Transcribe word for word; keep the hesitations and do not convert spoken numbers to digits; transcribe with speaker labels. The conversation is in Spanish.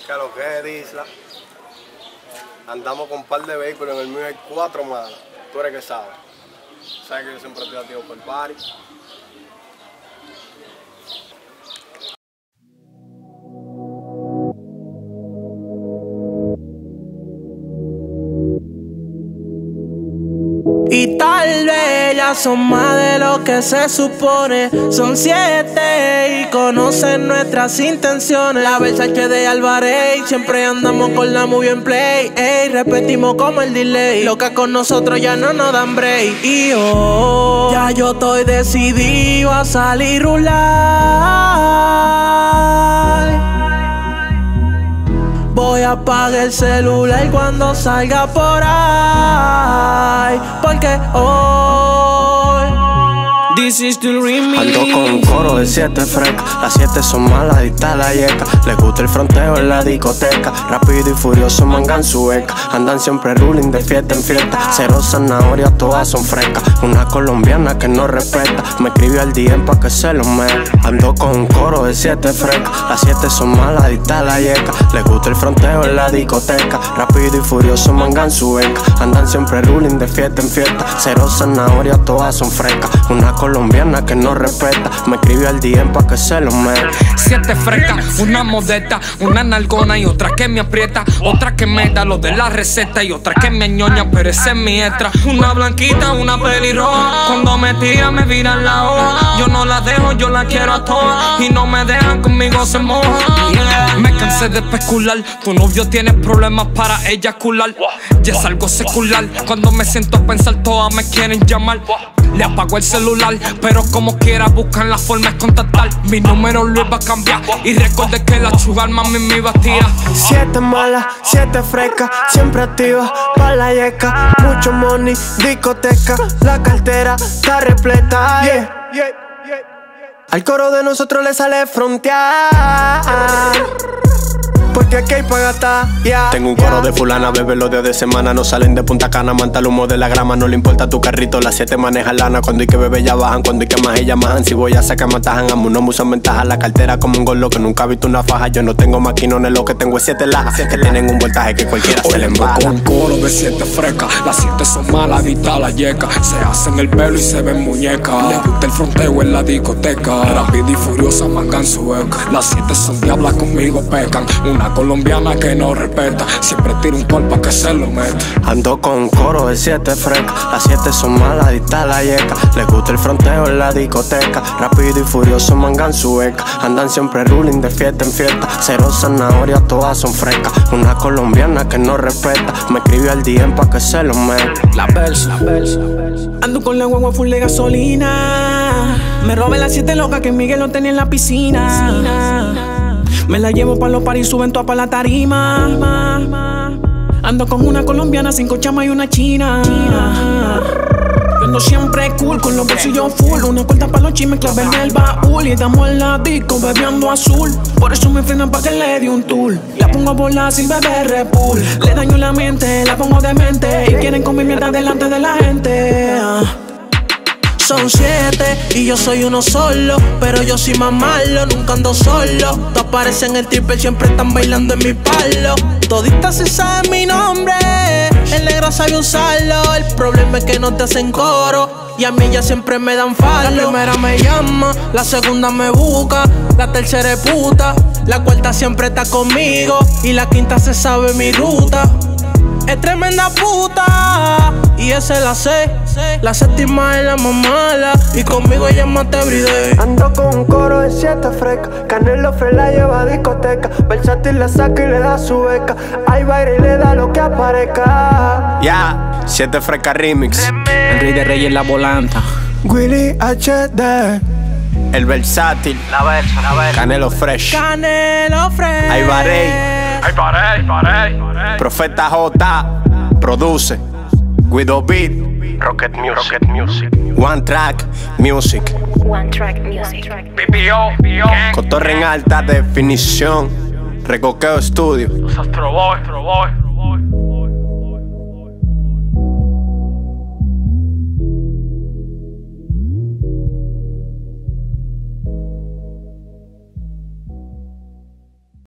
Speaker 1: ¿Qué lo que es, Isla? Andamos con un par de vehículos, en el mío hay cuatro más. Tú eres que sabes. Sabes que yo siempre estoy activo por el party.
Speaker 2: Y tal vez ya son más de lo que se supone. Son siete y conocen nuestras intenciones. La Versace de Alvarez, siempre andamos con la movie en play. Ey, repetimos como el delay. Loca con nosotros ya no nos dan break. Y oh, ya yo estoy decidido a salir rular. Voy a apagar el celular cuando salga por ahí, porque hoy this is the remix.
Speaker 1: Ando con un coro de siete frescas. Las siete son malas, adictas a la yeca. Les gusta el fronteo en la discoteca. Rápido y furioso mangan su beca. Andan siempre ruling de fiesta en fiesta. Cero zanahorias, todas son frescas. Una colombiana que no respeta. Me escribió al D M pa' que se lo meta. Ando con un coro de siete frescas. Las siete son malas, adictas a la yeca. Les gusta el fronteo en la discoteca. Rápido y furioso mangan su beca. Andan siempre ruling de fiesta en fiesta. Cero zanahorias, todas son frescas. Una colombiana que no respeta. Me escribió al D M pa' que se lo meta.
Speaker 3: Siete frescas, una modesta, una nalgona y otra que me aprieta. Otra que me da lo de la receta y otra que me añoña, pero esa es mi extra. Una blanquita, una pelirroja. Cuando me tira me viran la hoja. Yo no la dejo, yo la quiero a todas. Y no me dejan, conmigo se moja. Yeah. Me cansé de especular. Tu novio tiene problemas para eyacular. Ya es algo secular. Cuando me siento a pensar, todas me quieren llamar. Le apago el celular, pero como quiera buscan la forma de contactar. Mi número lo iba a cambiar y recordé que la sugar mami me iba a tirar.
Speaker 2: Siete malas, siete frescas, siempre activas pa' la yeca. Mucho money, discoteca, la cartera está repleta. Yeah, yeah, yeah. Al coro de nosotros le sale frontear, porque aquí hay pa' gastar, yeah.
Speaker 1: Tengo un coro de fulana, bebé, los días de semana no salen de Punta Cana. Manta el humo de la grama, no le importa tu carrito. Las siete maneja lana, cuando hay que beber ya bajan. Cuando hay que más ellas majan, si voy a sacar matajan. Amo no me usan ventaja, la cartera como un gordo que nunca ha visto una faja. Yo no tengo maquinones, lo que tengo es siete lajas que tienen un voltaje que cualquiera se le embala.
Speaker 3: Con un coro de siete frescas, las siete son malas, adictas a la yeca. Se hacen el pelo y se ven muñecas. Les gusta el fronteo en la discoteca. Rápido y furiosa mangan su beca. Las siete son diablas, conmigo pecan. Una colombiana que no respeta, siempre tira un tol pa' que se lo meta.
Speaker 1: Ando con un coro de siete frescas. Las siete son malas, adictas a la yeca. Les gusta el fronteo en la discoteca. Rápido y furioso mangan su beca. Andan siempre ruling de fiesta en fiesta. Cero zanahorias, todas son frescas. Una colombiana que no respeta. Me escribió al D M pa' que se lo meta.
Speaker 3: La Versa, la Versa.
Speaker 2: Ando con la guagua full de gasolina. Me robé las siete locas que Miguel lo tenía en la piscina. Me la llevo pa' los paris, suben todas pa' la tarima. Ando con una colombiana, cinco chamas y una china. Yo ando siempre cool, con los bolsillos full. Una cuenta pa' los chismes, clave en el baúl. Y damos en la disco bebiendo azul. Por eso me frenan pa' que le dé un tour. La pongo a volar sin beber Red Bull. Le daño la mente, la pongo demente. Y quieren comer mierda delante de la gente. Son siete y yo soy uno solo, pero yo soy más malo, nunca ando solo. Tú apareces en el triple, siempre están bailando en mi palo. Toditas se saben mi nombre, el negro sabe usarlo. El problema es que no te hacen coro y a mí ellas siempre me dan fallo. La primera me llama, la segunda me busca, la tercera es puta, la cuarta siempre está conmigo y la quinta se sabe mi ruta. Es tremenda puta y esa la sé. La séptima es la más mala y conmigo ella es más everyday. Ando con un coro de siete frescas. Canelo Fre la lleva a discoteca. Versátil la saca y le da su beca. Hay baile y le da lo que aparezca.
Speaker 1: Ya, yeah, siete frescas remix.
Speaker 3: Henry de Rey en la volanta.
Speaker 2: Willy H D.
Speaker 1: El Versátil.
Speaker 4: La Versa, la Versa.
Speaker 1: Canelo Fresh.
Speaker 2: Canelo Fresh.
Speaker 1: Ay Barey.
Speaker 4: Ay paré, paré, paré.
Speaker 1: Profeta J. Produce. Guido Beat. Rocket Music.
Speaker 4: Rocket Music.
Speaker 1: One Track Music.
Speaker 5: One Track Music.
Speaker 4: B P O, B P O.
Speaker 1: Cotorre en alta definición. Recoqueo Studio.
Speaker 4: Los Astro Boy, Astro Boy.